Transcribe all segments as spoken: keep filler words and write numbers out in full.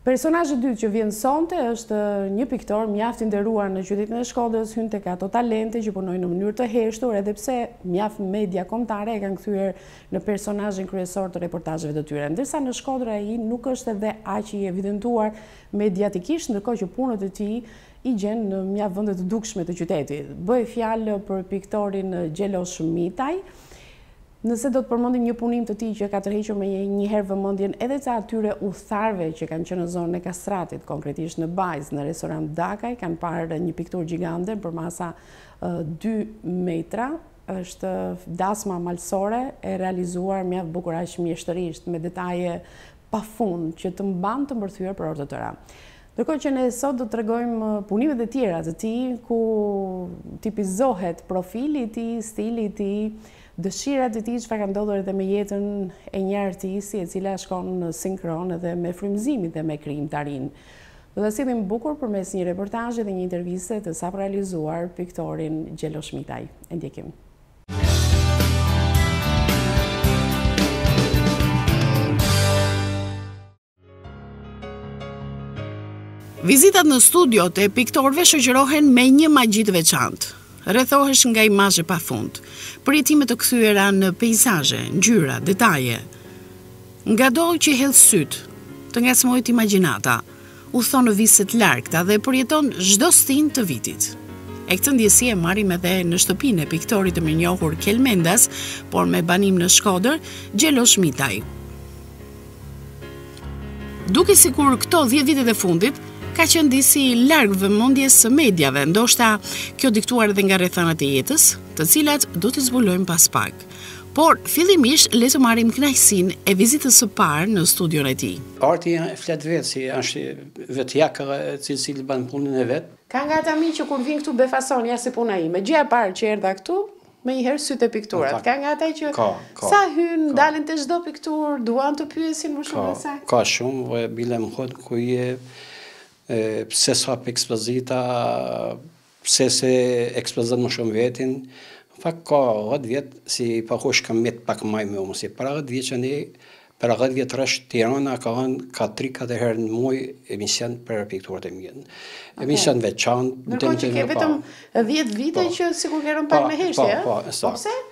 Personazhi i dytë që vjen sonte është një piktor mjaft i nderuar në qytetin e Shkodrës, hyn tek ato talente që punojnë në mënyrë të heshtur, edhe pse mjaft media kombëtare e kanë kthyer në personazhin kryesor të reportazheve të tyre. Ndërsa në Shkodër ai nuk është edhe aq i evidentuar mediatikisht, ndërkohë që punët e tij i gjen në mjaft vende të dukshme të qytetit. Bëj fjalë për piktorin Gjelosh Mitaj. Nëse do të përmendim një punim të tij që ka tërhequr me një herë vëmendjen edhe të atyre udhëtarëve që kanë qenë në zonën e Kastratit, konkretisht në Bajz, në restorant Dakaj, kanë parë një pikturë gjigande për masa dy metra, është dasma malësore e realizuar mjaft bukur aq mjeshtërisht me detaje pafund që të mban të mbërthyer për orë të tëra. Ndërkohë që ne sot do të tregojmë punimet e tjera të tij ku tipizohet profili i tij, stili i tij, dëshirat e tij, çfarë ka ndodhur edhe me jetën e një artisti e cila shkon në sinkron edhe me frymëzimin dhe me krijimtarinë. Do ta sillim bukur përmes një reportazhi dhe një interviste të sapo realizuar piktorin Gjelosh Mitaj. E ndjekim. Vizitat në studiot e piktorëve shoqërohen me një magji të veçantë. Rrethohesh nga imazhe pafund, përjetime të kthyera në peizazhe, ngjyra, detaje. Ngado që hedh syt, të ngacmohet imagjinata, udhton në viste të largta dhe përjeton çdo stin të vitit. E këtë ndjesi e marrim edhe në shtëpinë e piktorit të mirnjohur Kelmendas, por me banim në Shkodër, Gjelosh Mitaj. Duke sikur këto dhjetë vitet e fundit ka qenë disi larg vëmendjes së mediave, ndoshta kjo diktuar edhe nga rrethanat e jetës, të cilat do t'i zbulojmë pas pak. Por fillimisht le të marrim kënaqësinë e vizitës së parë në studion e tij. Arti flet vetë, si është vetjakë e cili bën punën e vet. Ka nga ata mi që kur vin këtu befason ja si puna ime. Gjëja e parë që erdha këtu, me një herë sytë e pikturat. Ka nga ata që ka, ka, sa hyn, dalin te çdo pikturë, duan të pyesin më shumë se sa. Ka shumë, bile më hot ku je pse s'hap ekspozita, pse se ekspozon më shumë vetin. Në fakt ka dhjetë vjet si pahosh kam met pak më më umë, si para dhjetë vjet që ne, para dhjetë vjet rresht Tirana ka qenë ka tri katër herë në muaj emision për pikturat e mia. Emision veçantë. Ndërkohë që ke vetëm dhjetë vite që sikur ke rënë pak me heshtje, po, po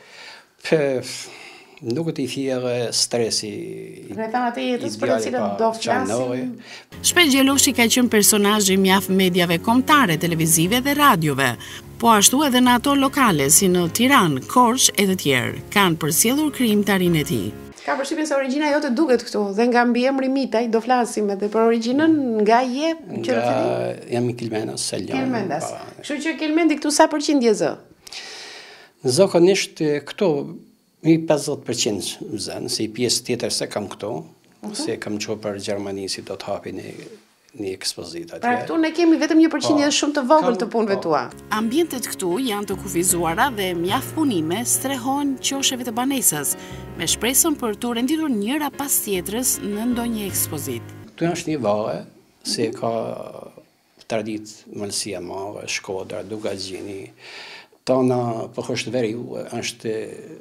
pse? Nuk të i thjerë stresi. Rrethanat e jetës për të cilët do flasim. Shpesh Gjeloshi ka qenë personazh i mjaft mediave kombëtare, televizive dhe radiove, po ashtu edhe në ato lokale si në Tiranë, Korçë e të tjerë. Kanë përsjellur krijimtarinë e tij. Ka përshtypjen se origjina jote duket këtu dhe nga mbiemri Mitaj do flasim edhe për origjinën nga je që rrethini. Jam i Kelmendas, Seljan. Kelmendas. Kështu që Kelmendi këtu sa përqind je zë? Zakonisht këtu mi pesëdhjetë përqind zënë, si pjesë tjetër se kam këto, se kam qo për Gjermani si do të hapi një, një ekspozitë atje. Pra këtu ne kemi vetëm një përqindje shumë të vogël të punëve tua. Ambientet këtu janë të kufizuara dhe mjaft punime strehojnë qosheve të banesës, me shpresën për të renditur njëra pas tjetrës në ndonjë ekspozitë. Këtu është një valle, se ka traditë Malësia Madhe, Shkodra, Dugaxhini, tona po është veri është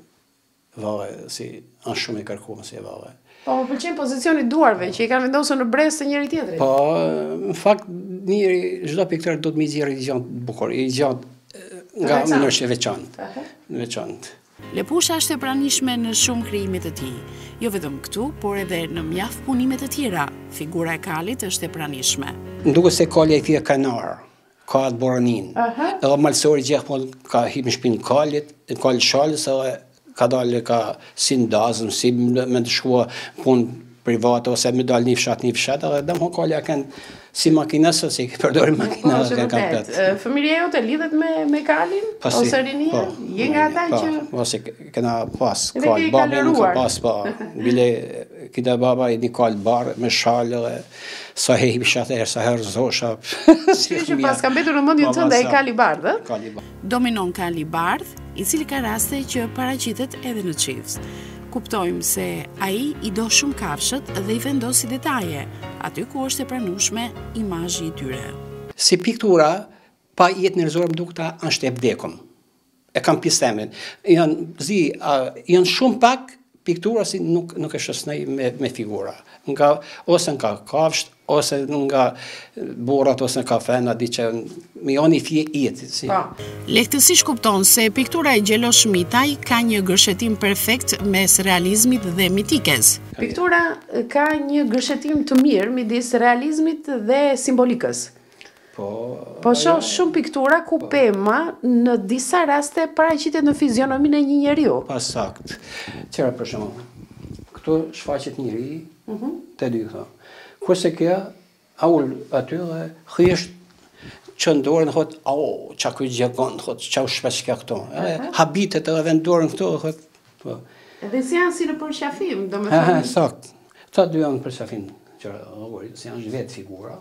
valle, si është shumë i kërkuar si valle. Po më pëlqen pozicioni i duarve që i kanë vendosur në brez të njëri tjetrit. Po, në fakt njëri çdo piktor do të më zgjidhë region të bukur, i gjatë nga mënyrë të veçantë. Veçantë. Lepusha është e pranishme në shumë krijimet e tij, jo vetëm këtu, por edhe në mjaft punime të tjera. Figura e kalit është e pranishme. Nduket se kali i thia kanar, ka atë boronin. Edhe malsori gjithmonë ka hip në shpinë kalit, kal shalës edhe ka dalë ka si ndazëm, si me të shkua punë private, ose me dalë një fshat, një fshat, edhe dhe më kalja kënë si makinasë, si përdori makinasë. Fëmijëria jote lidhet me, me kalin? Ose rinia? Je nga ata që... Ose këna pas, kal, babi nuk ka pas, pa. Bile, kita baba i një kal barë, me shalë, dhe sa hehi fshat e herë, sa herë zosha. Si që pas ka mbetur në mendjen tënde e kali bardhë? Kali bardhë. Dominon kali bardhë, i cili ka raste që paraqitet edhe në çift. Kuptojmë se ai i do shumë kafshët dhe i vendosi detaje, aty ku është e pranueshme imazhi i tyre. Si piktura, pa jetë njerëzore më duket është e vdekur. E kam pistemin. Janë zi, janë shumë pak, piktura si nuk, nuk e shësnej me, me figura. Nga, ose nga kafsht, ose nga burrat, ose nga fena, di që mi oni fje jetë. Si. Lehtësisht kupton se piktura e Gjelosh Mitaj ka një gërshetim perfekt mes realizmit dhe mitikes. Piktura ka një gërshetim të mirë midis realizmit dhe simbolikës. Po, po shoh shumë piktura ku pema në disa raste paraqitet në fizionominë e një njeriu. Pa sakt. Qëra për shembull, këtu shfaqet njëri, mm -hmm. të dy këto. Kurse kjo, aull aty dhe thjesht që ndorën thot, au, qa ky gjegon, thot, qa u shpesh kja këto. Uh -huh. Habitet edhe vendorën këto, thot. Po. Edhe si janë si në përqafim, do me thënë. Sakt. Ta dy janë përqafim, që si janë vetë figura.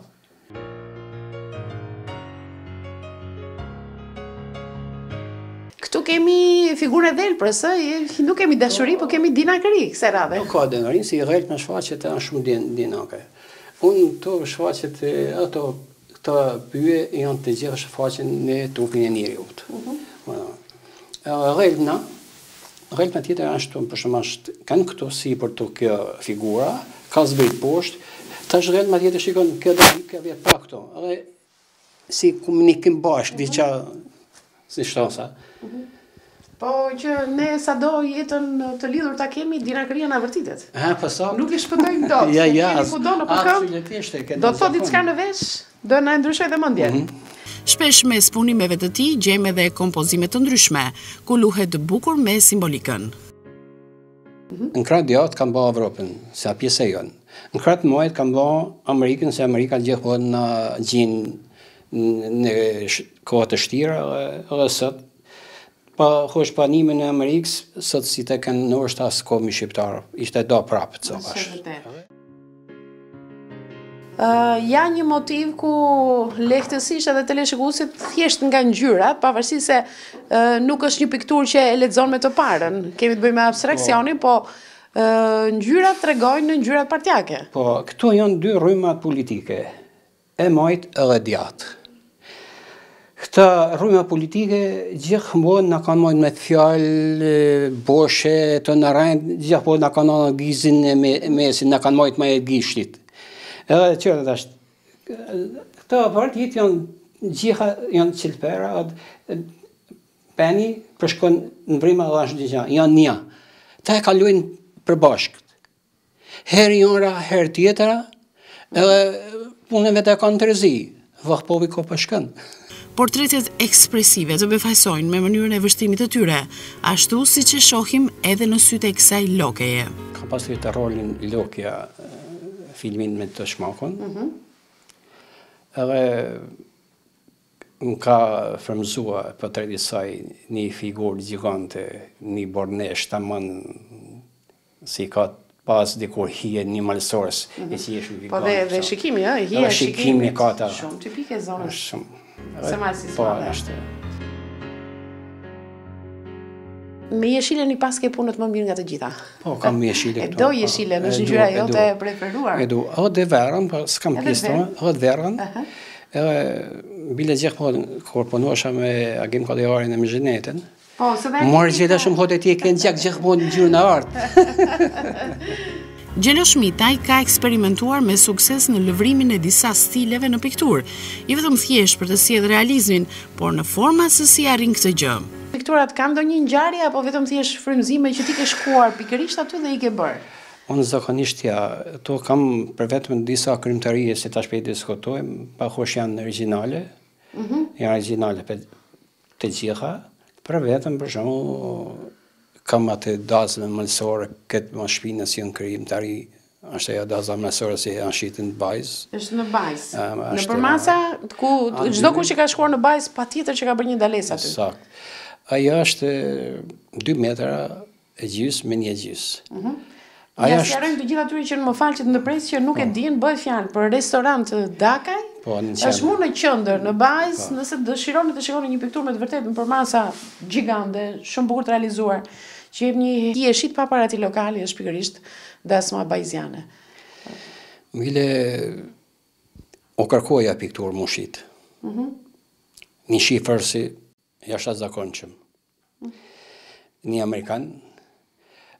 Këtu kemi figurë e dhelprës, nuk kemi dashuri, po kemi dinakëri, këse radhe. Nuk ka dinakëri, si rrejt me shfaqet e janë shumë din, dinake. Unë të shfaqet e ato, këta pyje janë të gjithë shfaqen në trupin e njeriut. Uh -huh. Rrejt na, rrejt me tjetër janë shtu, për shumë ashtë, kanë këtu si për të kjo figura, ka zbrit poshtë, ta është rrejt me tjetër shikon, kjo dhe kjo vjetë pra këto. Edhe si komunikim bashkë, di qa, si shtosa. Uh -huh. Po që ne sa do jetën të lidhur ta kemi, dinakëria na vërtitet. Ha, po sa. Nuk e shpëtojmë dot. Ja, ja. Kudo në përkëmbë. Do të thotë diçka në vesh, do na ndryshoj dhe mendjen. Mm -hmm. Shpesh me punimeve të tij gjejmë edhe kompozime të ndryshme, ku luhet bukur me simbolikën. Mm -hmm. Në krah djathtë kam bë Evropën, sa pjesë e jon. Në krah të muajit kam bë Amerikën, se Amerika gjithmonë na gjin në kohë të shtira edhe sot. Pa hosh panimin e Amerikës, sot si të kanë në është asë komi shqiptarë, ishte do prapë të sopash. Uh, ja një motiv ku lehtësisht edhe teleshikuesit thjesht nga ngjyrat, pavarësisht se uh, nuk është një pikturë që e lexon me të parën. Kemi të bëjmë me abstraksionin, po, po uh, ngjyrat tregojnë në ngjyrat partjake. Po, këto janë dy rrymat politike, e majt edhe djathtë. Këta rryma politike gjithmonë na kanë marrë me fjalë boshe të në rend, gjithmonë na kanë marrë gizin e mesin, na kanë marrë me e gishtit. Edhe qërë dhe është, këta partit janë gjitha, janë qilpera, peni përshkon në vrima dhe është gjitha, janë një. Ta e kalujnë përbashkët. Herë jona, herë tjetëra, edhe punëve të kanë të rezi, vahpovi ko përshkën. Portretet ekspresive të befajsojnë me mënyrën e vështrimit të tyre, ashtu si që shohim edhe në sytë e kësaj lokeje. Ka pasur të rolin lokja filmin me të shmakon, mm -hmm. edhe më ka frëmzua portreti saj një figurë gjigante, një bornesh, të mënë si ka pas dikur hije një malësores, mm -hmm. e si eshë një Po dhe, dhe shikimi, e, hije shikimi ka ta. Shumë tipike zonës. Shumë. Se ma si po, është. Me jeshile një pas ke punët më mirë nga të gjitha. Po, kam me jeshile këto. E do jeshile, në ngjyra jote e preferuar. E do, edhe dhe verën, po s'kam pjesë tonë, edhe verën. Edhe bile gjithë po, kur punosha me agim koderarin e me zhenetën, po, se dhe... Morë gjithë shumë hote ti e kënë gjak gjithë po në gjyrë në artë. Gjelosh Mitaj ka eksperimentuar me sukses në lëvrimin e disa stileve në pikturë, i vetëm thjesht për të sjellë realizmin, por në forma se si arrin këtë gjë. Pikturat kanë ndonjë ngjarje apo vetëm thjesht frymëzime që ti ke shkuar pikërisht aty dhe i ke bërë? Unë zakonisht ja, to kam për vetëm disa krimtarije se tash pe i diskutojmë, pa hosh janë origjinale, mm -hmm. janë origjinale të gjitha, për vetëm për shembull kam atë dazën mëlsore, këtë më shpinë si në krimtari, është ajo daza mëlsore si janë shqitin në bajzë. Është në bajzë. Në përmasa, ku çdo kush që ka shkuar në bajzë, patjetër që ka bërë një dalesë aty. Sakt. Ajo është dy metra e gjysë me një gjysë. Mhm. Ja sqarojmë të gjithë atyre që më falë që të ndërpresë që nuk e dinë, bëhet fjalë për restorant Dakaj. Po, është mu në qendër, në bajzë, nëse dëshironi të shikoni një pikturë me të vërtetë në përmasa gjigande, shumë bukur të realizuar, që jep një hieshit pa parati lokali, është pikërisht dasma bajziane. Mile o kërkoja pikturë mushit. Mm -hmm. Një shifër si jashtëzakonshëm. Mm -hmm. Një Amerikan,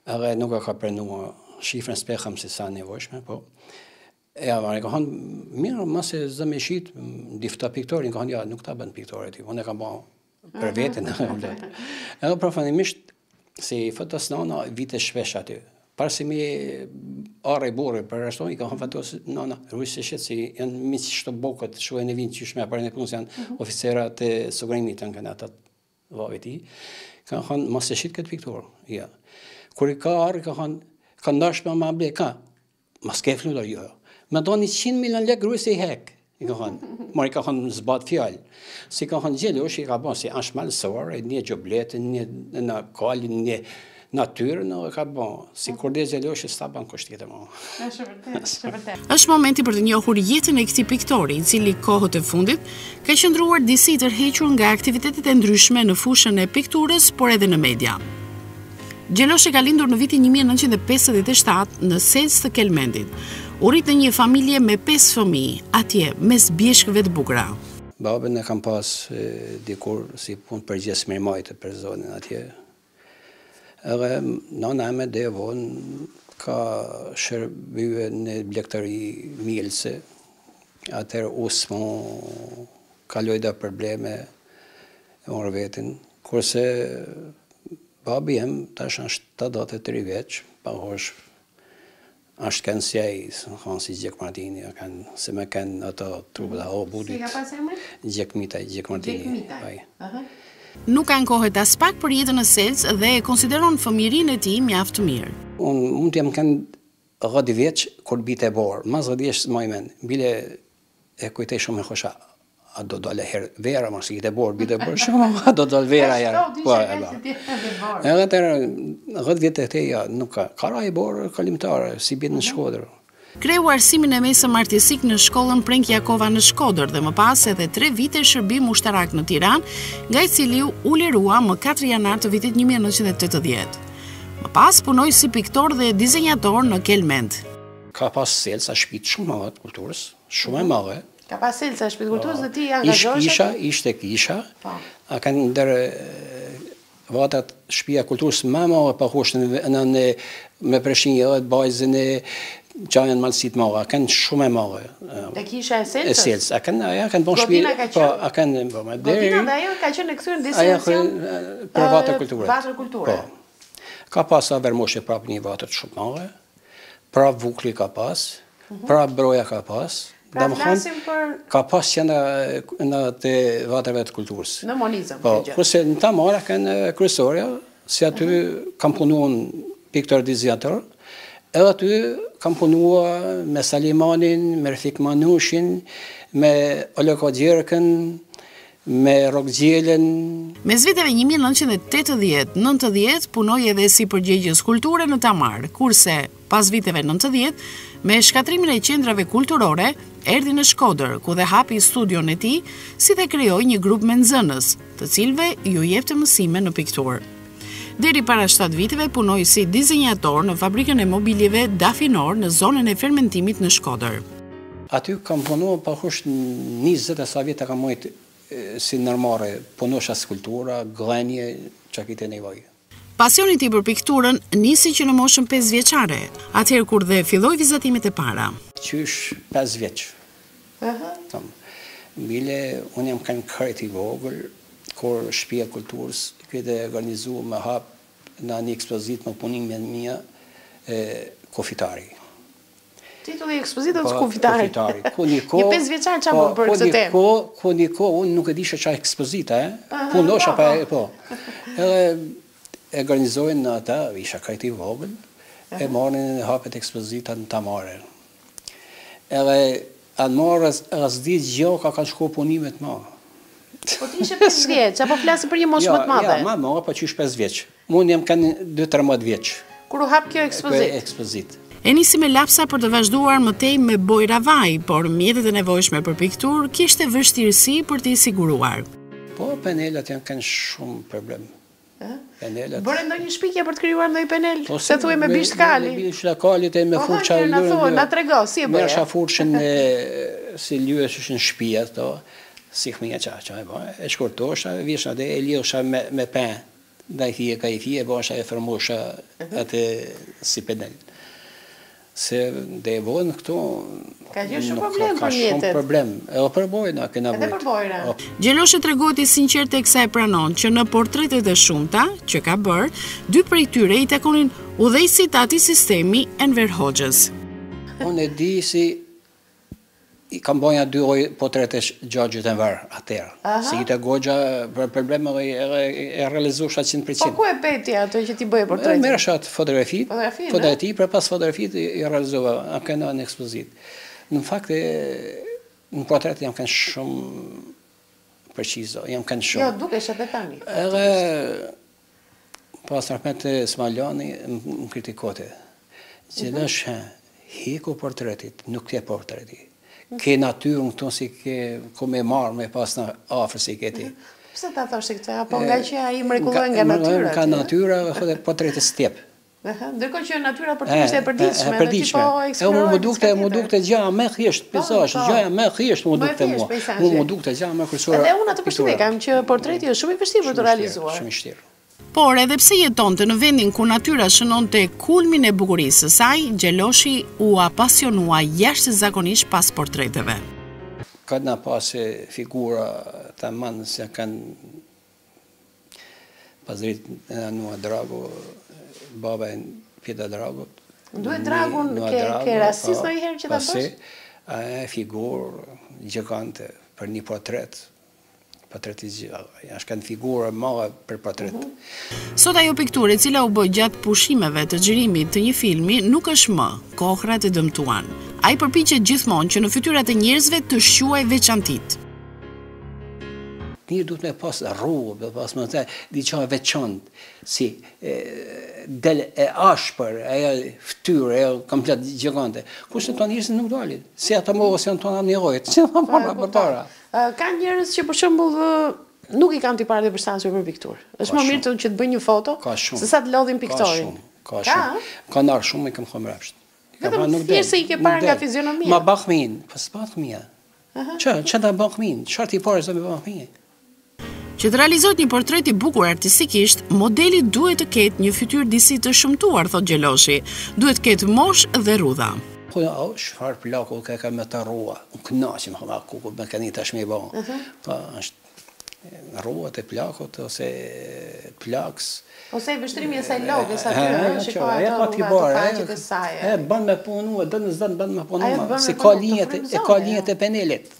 Edhe nuk e ka prenua shifrën s'pe kam se sa nevojshme, po. E avare ka thonë, mirë, mas e zë me shit, difta piktorin, ka thonë, ja, nuk ta bën piktore ti, unë e kam ba për vetën. Edhe profanimisht, si fotos nana vite shpesh aty. Parë mi are i borë për ashtu, i ka thonë fotos nana, rrujse shetë si janë misë shto bokët, shu e në vinë që shme parën e punës janë oficerat e sogrinit të në kënë atat vave ti. Ka thonë, mas e shit këtë piktorë, ja. Kur i ka arë, ka thonë, ka ndash me ma ble, ka, mas ke fludar, jo. Me do një qind milion lek rrujse i hek, i ka thonë, mar i ka thonë zbat fjallë. Si ka thonë Gjelosh, i ka bon si ashtë malësore, një gjobletin, një në kallin, një natyrë, në ka bon. Si kur dhe Gjelosh, s'ta ban kështë tjetër mo. Është momenti për të njohur jetën e këtij piktori, i cili kohët e fundit ka qëndruar disi tërhequr nga aktivitetet e ndryshme në fushën e pikturës, por edhe në media. Gjelosh e ka lindur në vitin një mijë e nëntëqind e pesëdhjetë e shtatë në Sels të Kelmendit. U rrit në një familje me pesë fëmijë, atje mes bjeshkëve të bukura. Babën e kam pas e, dikur si punë përgjes mirëmajtë për zonin atje. Edhe nana eme dhe vonë ka shërbye në blektëri Mielse. Atër usmo kaloj da probleme e orë vetin. Kurse babi jem tash është tetëdhjetë e tri vjeç, pa hosh është kanë sjej, kanë si Gjek Martini, se me kanë ato trupët a o budit. Si ka pas emrin? Gjek Mitaj, Gjek Martini. Nuk ka ankohet as pak për jetën e Sels dhe e konsideron fëmijërinë e tij mjaft të mirë. Unë mund të jam kanë dhjetë vjeç kur bite borë, mas dhjetë vjeç më men, bile e kujtej shumë e khosha, a do dole herë vera, mas i kite borë, bite borë shumë, a do dole vera herë. Edhe të dhjetë vjetë e teja nuk ka, kara i borë kalimtare, si bjetë në Shkodër. Kreu arsimin e mesëm artistik në shkollën Prenk Jakova në Shkodër dhe më pas edhe tre vite shërbim ushtarak në Tiranë, nga i cili u lirua më katër janar të vitit një mijë e nëntëqind e tetëdhjetë. Më pas punoi si piktor dhe dizenjator në Kelmend. Ka pas Selsa shtëpi shumë madhe të kulturës, shumë e madhe. Ka pas Selsa shtëpi të kulturës dhe ti angazhohesh? Isha, ishte kisha. A kanë ndër vatat shtëpia kulturës më madhe pa hoshën në me preshinjë edhe bajzën e Gjajan malësit madhe, a kanë shumë e madhe. Dhe kisha e Selsës? E Selsës, a kanë bon shpi... Godina ka qënë? A kanë bon me deri... Godina dhe ajo ka qënë e kësyrë në disension për vatër kulturët. Vatër kulturët. Ka pas a vermoshe prap një vatër shumë madhe, prap vukli ka pas, prap broja ka pas, Pra flasim për... Ka pas që në të vatërve të kulturës. Në monizëm. Po, kurse në ta mara kanë kryesorja, si aty kam punuar piktor dizenjator, edhe aty kam punua me Salimanin, me Refik Manushin, me Oloko Gjerkën, me Rokgjelen. Mes viteve një mijë e nëntëqind e tetëdhjetë nëntëdhjetë punoi edhe si përgjegjës kulture në Tamar, kurse pas viteve nëntëdhjetë, me shkatrimin e qendrave kulturore, erdhi në Shkodër, ku dhe hapi studion e tij, si dhe krijoi një grup me nxënës, të cilëve ju jepte mësime në pikturë. Deri para shtatë viteve punoi si dizenjator në fabrikën e mobiljeve Dafinor në zonën e fermentimit në Shkodër. Aty kam punuar pa hush njëzet e sa vjetë kam mojt si nërmare, punosha skulptura, glenje, që kite nevoj. Pasioni ti për pikturën nisi që në moshën pesë vjeçare, atëherë kur dhe filloi vizatimet e para. Qysh pesë vjeç. Bile, unë jam kanë kërët i vogël, kur shtëpia kulturës këtë organizu me hap në një ekspozit më punim me mija kofitari. Titulli i ekspozitës kofitari. Një pesë vjeçar që më për këtë temë? Ko një ko, unë nuk e disha qa ekspozita, punosha pa e po. Edhe e organizojnë në ata, isha kajti vogël, e marrin e hapet ekspozita në Tamare. Edhe anë marrë asdi gjë ka kanë shko punimet ma. Po ti ishe pesë vjeç, apo flasi për një moshë më të madhe? Ja, ma ma, po qysh pesë vjeç. Unë jam kanë dy tërmbëdhjetë vjeç. Kur u hap kjo ekspozit? Ekspozit. E nisi me lapsa për të vazhduar mëtej me bojra vaj, por mjetet e nevojshme për piktur kishte vështirësi për t'i siguruar. Po, panelat janë kanë shumë problem. Panelat. Bëre ndonjë shpikje për të krijuar ndonjë panel? Se thuaj me bisht kali. Me bisht kalit e me furça. Na thuaj, na trego, si e bëre? Merrsha furçën si lyesësh në shtëpi ato, si fëmia ça, ça e bë. E shkurtosha, vjesha dhe e liosha me me pen. da i fije ka i fije, bosha e fermosha atë si penel. Se dhe e vojnë këto... Ka që shumë problem për mjetet. Ka shumë problem. E o përbojna, këna vojt. Edhe përbojra. Gjelosh e tregohet i sinqert e kësaj pranon që në portretet e shumta që ka bërë, dy prej tyre i takonin udhëheqësit atij sistemi Enver Hoxhës. Unë e di si i kam bëja dy portrete Gjeloshit Enver atëherë. Si i të goxha për probleme e realizusha cent për cent. Po ku e peti ato që ti bëje portretin? Merë shatë fotografit, fotografi, për pas fotografit i realizova, a këna në ekspozit. Në fakt, në portret jam kënë shumë përqizo, jam kënë shumë. Jo, duke shëtë tani. Edhe, pas Rahmet Smaljani më kritikote. Gjelosh, hiku portretit, nuk ke portretit. Ke natyrën këto si ke ku me marë me pas në afrë si këti. Pse ta thoshtë këtë? Apo nga që a i mrekullohen nga natyra? Nga natyra, portretit stjep. Ndërko që natyra për ty ishte e përditshme, dhe ti po eksplorojnë. Mu dukte, mu dukte gjaja me thjesht, pesash, gjaja me thjesht mu dukte mua. Mu dukte gjaja me kërësura. Edhe unë atë përshtypje kam që portreti është shumë i vështirë për të realizuar. Shumë i vështirë. Por edhe pse jetonte në vendin ku natyra shënonte kulmin e bukurisë së saj, Gjeloshi u apasionua jashtëzakonisht pas portreteve. Ka na pas figura tamam se kanë pasrit Nua Drago, baba e Pjeta Dragot. Duhet Dragun ke rastis në i herë që ta bësh? A e figurë gjigante për një portret. Portretizja, është kanë figura mëdha për portret. Sot ajo pikturë e cila u bë gjatë pushimeve të xhirimit të një filmi nuk është më, kohrat e dëmtuan. Ai përpiqet gjithmonë që në fytyrat e njerëzve të shquaj veçantit. Një duhet me pas rrugë, pas më të diçka veçantë, si del e ashpër, ajo fytyrë, ajo komplet gjigante. Kushtet tonë njerëzit nuk dalin. Si ata mohë se janë tona nevojët. Si ata para përpara. Ka njerëz që për shembull nuk i kanë tipar të përshtatshëm për pikturë. Është më mirë të që të bëjnë një foto se sa të lodhin piktorin. Ka shumë. Ka ndarë shumë i kam thënë rrapsht. Vetëm thjesht se i ke parë nga fizionomia. Ma bakmin, pas bakmia. Ç'a, ç'a ta bakmin? Çfarë ti parë sa me bakmin? Që të realizohet një portret i bukur artistikisht, modeli duhet të ketë një fytyrë disi të shëmtuar, thot Gjeloshi. Duhet të ketë moshë dhe rrudha. Po, çfarë plaku ka ka me të rrua. Unë kënaqem me ku me kanë tash më bën. Po, është rruat e plakut ose plaks. Ose vështrimi i saj logës aty, shikoj ato faqet e saj. E bën me punu, do të zon bën me punu, se ka linjat e ka linjat e penelit.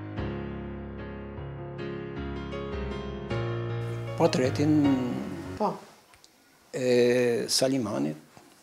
Portretin po e Salimanit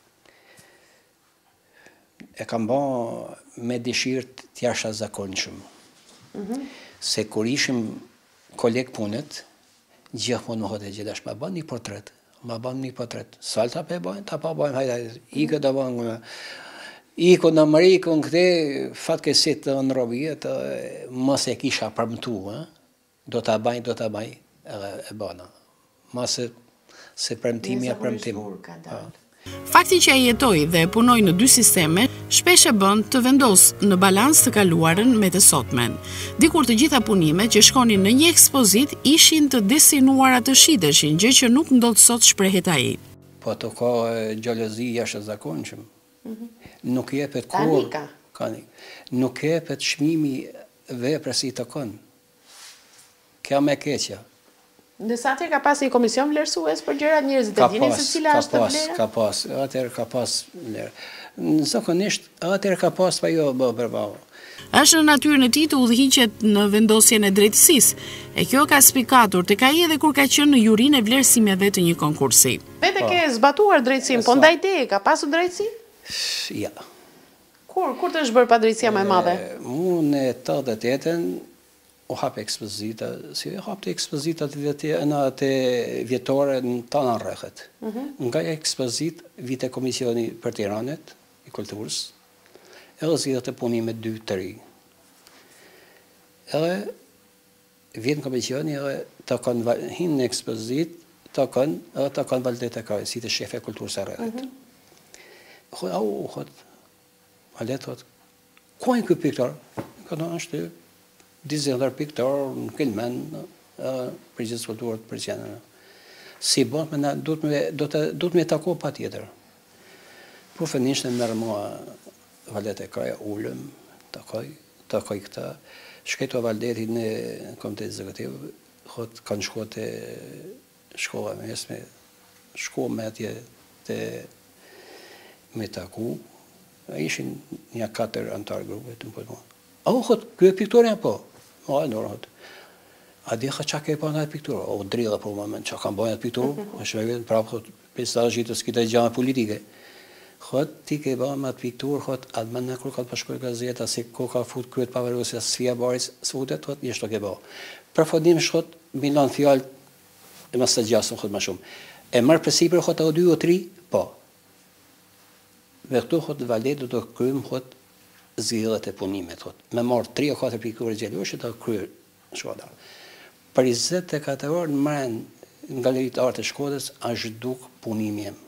e kam bën me dëshirë të jashtëzakonshëm. Se kur ishim koleg punët, gjithmonë më thotë Gjelosh, ma bën një portret, ma bën një portret. Salta pe bën, ta pa bën, hajde, ikë do bën. Ikë në Amerikën këthe, fatkeqësisht në Robie, mos e kisha premtuar, do ta baj, do ta baj. E bana. Masë se premtimi e premtim. Fakti që ai jetoi dhe punoi në dy sisteme, shpesh e bën të vendos në balans të kaluarën me të sotmen. Dikur të gjitha punimet që shkonin në një ekspozit ishin të destinuara të shiteshin, gjë që nuk ndodh sot, shprehet ai. Po të ka xhelozi jashtëzakonshëm. Nuk jepet kur. Nuk jepet çmimi veprës i takon. Kjo me keqja. Ndërsa atëherë ka pas një komision vlerësues për gjërat, njerëzit e dinin se cila është vlera? Ka pas, atëherë ka pas vlerë. Zakonisht atëherë ka pas pa jo bë përballë. Është në natyrën e tij të udhëhiqet në vendosjen e drejtësisë, e kjo ka spikatur tek ai edhe kur ka qenë në jurinë e vlerësimeve të një konkursi. Vetë ke zbatuar drejtësinë, po ndaj teje ka pasur drejtësi? Ja. Kur, kur të është bërë padrejtësia më e madhe? Unë e tetëdhjetë e tetën u hap ekspozita, si e hap të ekspozitat në atë vjetore në tana rrethët. Nga ekspozit vite Komisioni për Tiranet, i kulturës, edhe zgjidhet të punimet dy të ri. Edhe vjen komisioni edhe të kanë hinë në ekspozit, të kanë, edhe të kanë valdet e kaj, si të shefe e kulturës e rrethët. Hoj, au, hoj, valet, hoj, ku e në këtë piktor? Ka në është dizendar piktor në Kelmen, për gjithë kulturët për qenë. Si bon, me do të me taku pa tjetër. Profenisht e mërë mua valet e kraja ullëm, takoj, takoj këta. Shketo valdetit në komitet exekutiv, hot kanë shkuar te shkolla mesme, shko me atje te me taku. Ishin një katër antar grupe të më pëllë mua. A u hot, kjo e piktoria po? Ma e nërë hot. A di ka qa ke pa në atë pikturë? O drilla për moment, qa kam bojnë atë pikturë? A shme vetë prapë, hot, pesë gjitës kita gjama politike. Hot, ti ke ba me atë pikturë, hot, atë më në kërë ka të pashkoj gazeta, si ko ka fut kryet pavarësja sfia baris, sfutet, hot, një shto ke ba. Për fodim shkot, milan fjallë, e mas të gjasën, hot, ma shumë. E mërë për sipër, hot, a o dy o tri, po. Dhe këtu, hot, valet, do të krym, hot, zgjidhjet e punimet, hot. Me marë tri o katër pikturë Gjeloshit, të kryer shkoda. Për njëzet e katër orë, në mërën në galeritë artë e Shkodrës, a zhduk punimi jem.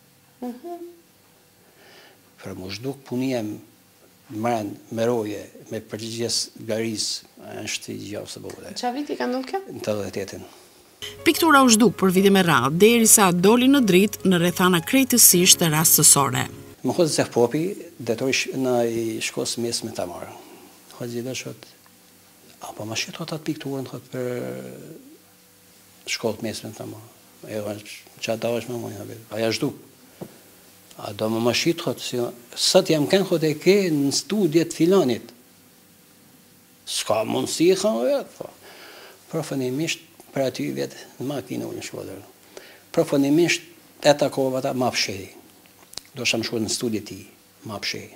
Për më zhduk punimi jem, në mërën me roje, me përgjigjes garis, është i gjavë së bëvë. Qa viti ka ndodhë kjo? Në të dhe tetin. Piktura u zhduk për vite me radhë, derisa doli në dritë në rrethana krejtësisht të rastësore. Më hodë Zeh Popi, detori në i shkosë mes me ta marë. Hodë gjithë shot, apo ma shqit hot atë pikturën hot për shkollë mes me ta marë. E që ata është me mojnë, aja zhduk. A do më ma shqit hot, si, sët jam kënë hot e ke në studjet filanit. Ska mundësi e kanë vetë, profanimisht për aty vetë në makinë u në Shkodër. Profanimisht e takova ta ma pëshedi. Do sham shkuar në studje ti, ma pëshedi.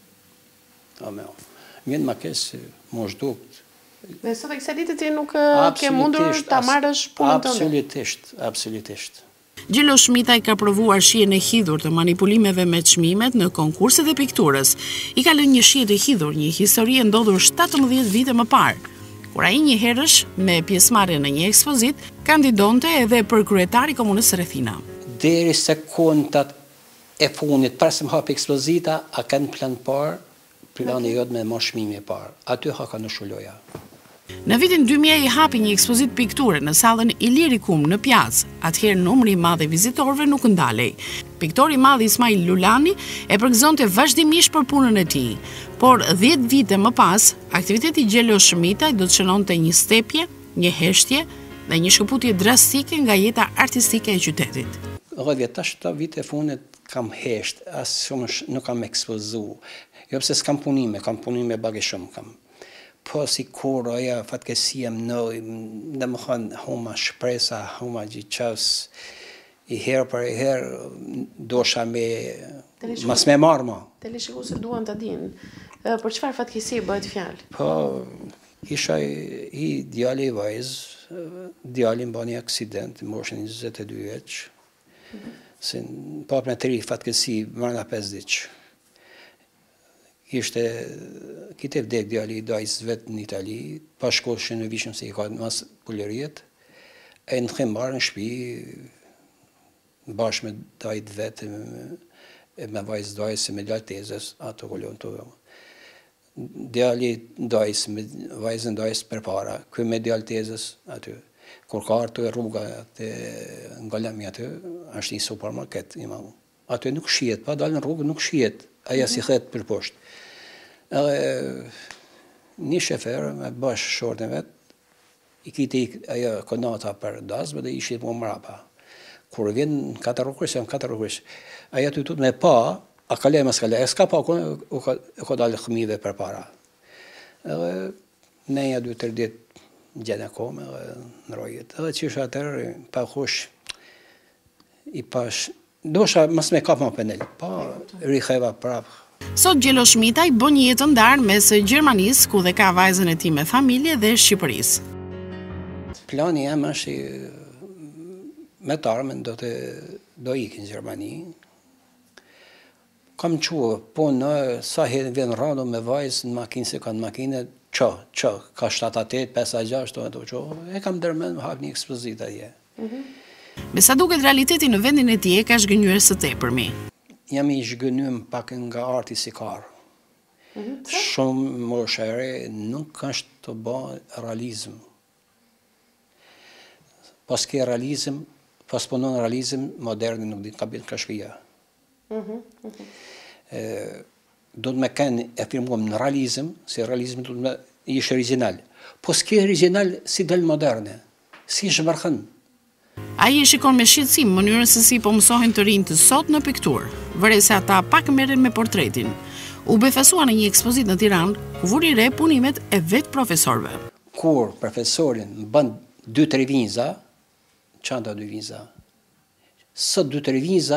Mjenë ma kesë, më zhdukt. Dhe sot e kësa ditë ti nuk ke mundur ta marrësh punën tënde? Absolutisht, absolutisht. Gjelosh Mitaj ka provuar shijen e hidhur të manipulimeve me çmimet në konkurset e pikturës. I ka lënë një shije të hidhur, një histori e ndodhur shtatëmbëdhjetë vite më parë, kur ai një herësh me pjesëmarrje në një ekspozit kandidonte edhe për kryetari i komunës Rethina. Deri sekondat e funit, para se më hap ekspozita, a kanë plan parë, plani jot me marrë çmimin e parë. Aty ha ka në shuloja. Në vitin dy mijë i hapi një ekspozit pikture në sallën Ilirikum në Pjazë. Atëherë numri i madh i vizitorëve nuk ndalej. Piktori i madh Ismail Lulani e përgëzonte vazhdimisht për punën e tij. Por dhjetë vite më pas, aktiviteti Gjelosh Mitaj do të shënonte një stepje, një heshtje dhe një shkëputje drastike nga jeta artistike e qytetit. Rëdhjet tash të vite funit kam hesht, as shumë nuk kam ekspozu. Jo pse s'kam punime, kam punime bagi shumë kam. Po si kur aja fatkesia më nëj, dhe më thonë huma shpresa, huma gjithqas, i herë për i herë, dosha me, mas me marë ma. Teleshiku se duan të din, për qëfar fatkesi bëhet fjalë? Po, isha i djali i vajzë, djali më bani aksident, më është njëzet e dy veç, se pap në tri fatkesi, mërna pesë diqë. Kishte, kite vdek djali i dajs vetë në Itali, pa shkollë që në vishëm se i ka mas pulleriet, e në të marë në shpi, bashkë me dajt vetë, e me vajzë dajs, me djallë tezës, ato kolon të vëmë. Djali dajs, me vajzën dajs për para, këj me djallë tezës aty. Kur ka artë rruga të nga lemi aty, është një supermarket, imamu. Aty nuk shiet, pa dalë në rrugë nuk shiet, aja si thetë për poshtë. Edhe një shefer me bashkë shortën vetë, i kiti ajo konata për dasmë dhe ishit më mrapa. Kur vjen katër rukës, janë katër rukës, aja të tut me pa, a ka le mas ka le, e s'ka pa, u ka dalë khmive për para. Edhe neja dy tërë ditë gjenë e kome në rojet. Edhe që isha atërë, pa kush, i pash, dosha mas me kap ma penel, pa riheva prapë. Sot Gjelosh Mitaj bën një jetë ndarë mes Gjermanisë, ku dhe ka vajzën e tij me familje, dhe Shqipërisë. Plani jam është me të armën do të do ikin në Gjermani. Kam qua, po në sa herë vjen rado me vajzë në makinë, se kanë makinë, që, që, ka shtatë atë, pesë gjashtë, e kam dërmen më hap një ekspozita je. Me sa duket realiteti në vendin e tij ka zhgënjur së tepërmi. Jam i zhgënym pak nga arti si karë. Shumë më shëre nuk është të ba realizm. Pas ke realizm, pas punon realizim, moderni nuk din ka bërë ka shpia. Do të me kanë e firmuam në realizim, si realizim do të me ishë original. Po s'ke original si del moderne, si shbërkhën. A i e shikon me shqetësim mënyrën se si po mësohen të rinj të sot në pikturë, vëre se ata pak merren me portretin. U befasua në një ekspozit në Tiranë, ku vuri re punimet e vetë profesorëve. Kur profesorin bën dy tre viza, çanta dy viza. Sot dy tre viza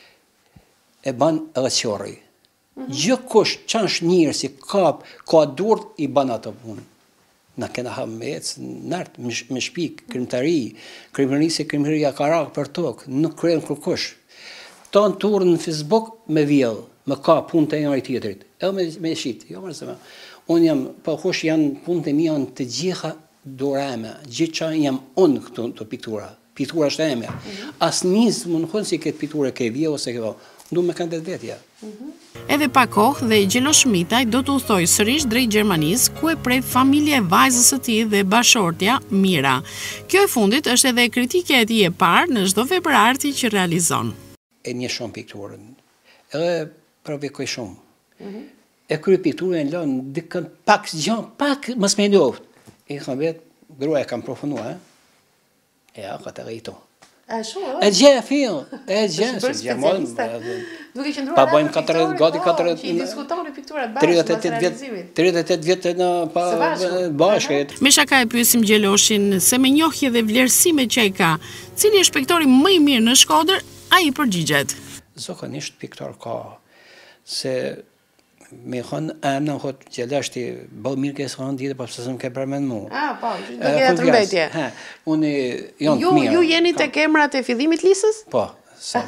e bën edhe qorri. Gjë kush çansh njërë si kap, ka durt i bën ato punë. Na kena hamet, nart, me shpik, krimtari, krimërisë e krimëria karak për tokë, nuk krejnë kërkush. Ta në turë në Facebook me vjellë, me ka punë të njëri tjetërit, edhe me, me shqitë, jo mërë se me. Unë jam, po kush janë punë të mija në të gjitha doreme, gjithë që jam unë këtu të piktura, piktura është e me. Asë njësë më në kënë si këtë piktura ke vjellë ose ke vjellë, ndu me kanë të vetja. Edhe pa kohë dhe Gjelosh Mitaj do të udhtoj sërish drejt Gjermanisë, ku e pret familja e vajzës së tij dhe bashortja Mira. Kjo e fundit është edhe kritika e tij e parë në çdo vepër arti që realizon. E një shumë pikturën, edhe provokoj shumë. Mm -hmm. E kry pikturën e lënë dikën pak zgjon, pak mos më ndoft. E kam vetë, gruaja kam përfunduar, eh? E ja, ka të rejto. E shumë, e gje, fill, e gje, se gje, duke qëndruar pa bojmë katërdhjetë, gati katërdhjetë, që i diskutoni pikturat bashkë pas realizimit. tridhjetë e tetë vjetë në bashkë. Me shaka e pyesim Gjeloshin se me njohje dhe vlerësimet që ai ka, cili është piktori më i mirë në Shkodër, ai përgjigjet. Zakonisht piktor ka, se me thonë emna hot Gjelosh ti bëu mirë ke s'kan ditë pas se më ke përmend mua. Ah, po, do ke atë mbetje. Ha, unë jam ju mirë. Ju jeni tek emrat e fillimit lisës? Po, sa.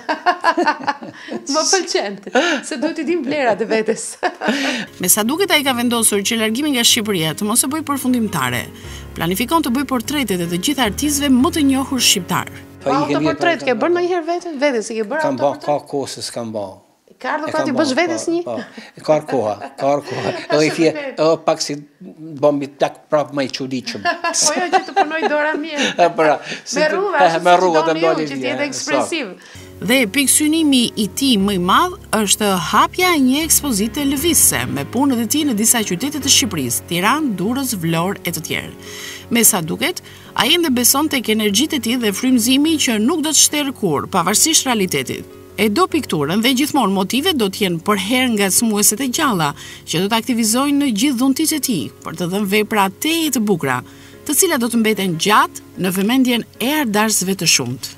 Më pëlqen, se do t'i dim vlerat e vetes. Me sa duket ai ka vendosur që largimi nga Shqipëria të mos e bëj përfundimtare. Planifikon të bëj portretet e të gjithë artistëve më të njohur shqiptar. Po autoportret ke bërë ndonjëherë vetë? Vetes si ke bërë autoportret? Kam bërë ka kohë se s'kam bërë. Ka ardhur ka ti bësh vetes një? Po, ka koha, ka koha. Edhe i fje, edhe pak si bombi tak prap më i çuditshëm. Po jo që të punoj dora mirë. Pra, me rrugë, me rrugë të ndoni që të jetë ekspresiv. Dhe pikësynimi i tij më i madh është hapja e një ekspozite lëvizse me punët e tij në disa qytete të Shqipërisë, Tiranë, Durrës, Vlorë e të tjerë. Me sa duket, ai ende beson tek energjitë e tij dhe frymëzimi që nuk do të shterë kurrë, pavarësisht realitetit. E do pikturën dhe gjithmonë motivet do t'jenë për herë nga smueset e gjalla, që do të aktivizojnë në gjithë dhuntit e tij, për të dhënë vepra teje të bukura, të cilat do të mbeten gjatë në vëmendjen e ardarsëve të shumtë.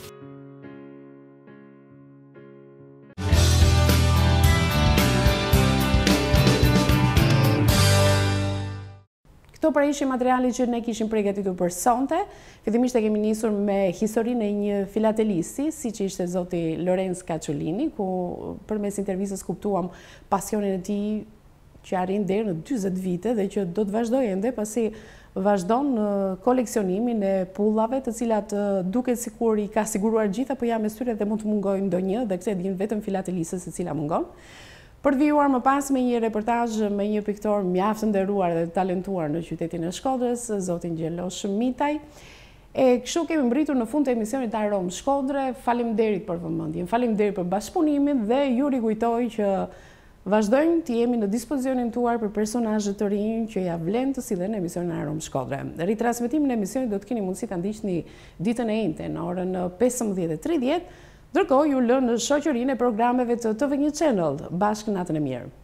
Këto pra ishin materiali që ne kishim përgatitur për sonte. Fillimisht e kemi nisur me historinë e një filatelisti, siç ishte zoti Lorenz Kaçolini, ku përmes intervistës kuptuam pasionin e tij që arrin deri në dyzet vite dhe që do të vazhdojë ende pasi vazhdon në koleksionimin e pullave, të cilat duket sikur i ka siguruar gjithë, apo ja mes tyre dhe mund të mungojnë ndonjë, dhe këtë din vetëm filatelistës e cila mungon. Për të vijuar më pas me një reportazh me një piktor mjaft të nderuar dhe talentuar në qytetin e Shkodrës, zotin Gjelosh Mitaj. E kështu kemi mbritur në fund të emisionit Aromë Shkodre. Faleminderit për vëmendjen, faleminderit për bashkëpunimin dhe ju rikujtoj që vazhdojmë të jemi në dispozicionin tuaj për personazhe të rinj që ja vlen të sillen në emisionin Aromë Shkodre. Ritransmetimin e emisionit do të keni mundësi ta ndiqni ditën e njëjtë në orën pesëmbëdhjetë e tridhjetë. Ndërkohë ju lë në shoqërinë e programeve të T V një Channel. Bashkë natën e mirë.